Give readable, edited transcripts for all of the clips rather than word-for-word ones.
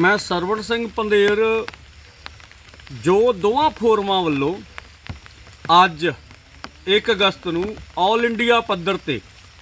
मैं सरवण सिंह पंधेर जो दोवां फोरमां वल्लों अज 1 अगस्त नूं ऑल इंडिया पद्धर ते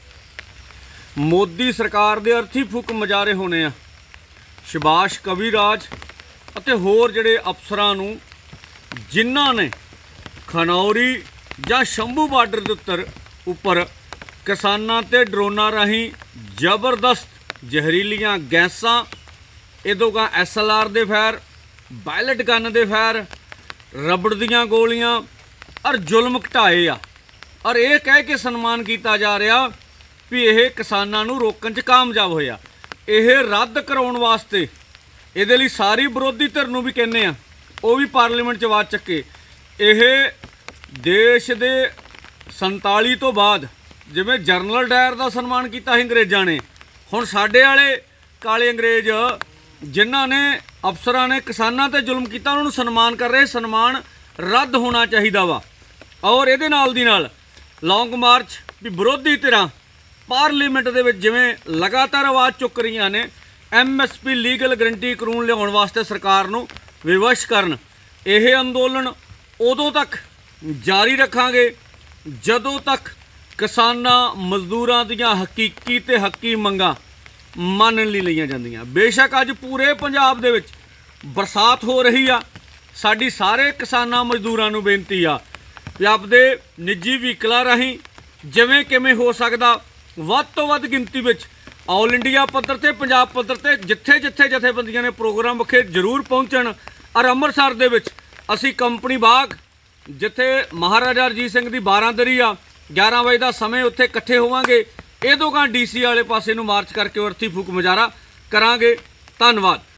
मोदी सरकार दे अर्थी फूक मुजाहरे होने आ। शबाश कविराज अते होर जिहड़े अफसरां नूं जिन्हां ने खनौरी जां शंभू बार्डर दे उपर किसानां ते ड्रोनां राहीं जबरदस्त जहरीलियां गैसां इदों SLR दे फैर, बैलेट गन दे फैर, रबड़ दियां गोलियां और जुल्म घटाए आ। और ये कह के सन्मान किया जा रहा भी यह किसानां नूं रोकण च कामयाब होया। यह रद्द कराउण वास्ते इहदे लई सारी विरोधी धिर नूं भी कहने आ वो भी पार्लीमेंट च आवाज़ चुके। यह देश दे 47 तो बाद जिवें जनरल डायर का सन्मान किया अंग्रेज़ों ने, हुण साडे वाले काले अंग्रेज़ जिन्हां ने अफसरां ने किसानां ते जुल्म किया उन्होंने सन्मान कर रहे। सन्मान रद्द होना चाहिए वा। और ये नाल दी नाल लॉन्ग मार्च भी विरोधी धिरां पार्लीमेंट दे विच जिवें लगातार आवाज़ चुक रही ने MSP लीगल गरंटी कानून लियाउण वास्ते सरकार नूं विवश करन। यह अंदोलन उदों तक जारी रखांगे जदों तक किसानां मजदूरां दीयां हकीकी ते हक्की मंगां मन नहीं लईआं जांदियां। बेशक अज पूरे पंजाब दे विच बरसात हो रही आ, साडी सारे किसानां मजदूरां नूं बेनती आ कि आपदे निजी व्हीकलां राहीं जिवें किवें हो सकदा वध तो वध गिनती विच ऑल इंडिया पद्धर ते पंजाब पद्धर ते जिथे जिथे जथेबंदियां ने प्रोग्राम रखे जरूर पहुंचण। और अमृतसर दे विच असीं कंपनी बाग जिथे महाराजा रजीत सिंह दी 12 आ 11 बजे का समय उत्थे इकट्ठे होवांगे। इदों DC वाले पासे नूं मार्च करके अर्थी फूक मुजाहरा करांगे। धन्नवाद।